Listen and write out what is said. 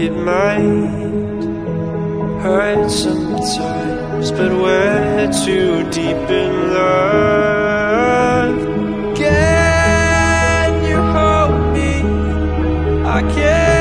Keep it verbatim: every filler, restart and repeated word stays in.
It might hurt sometimes, but we're too deep in love. Can you hold me? I can't.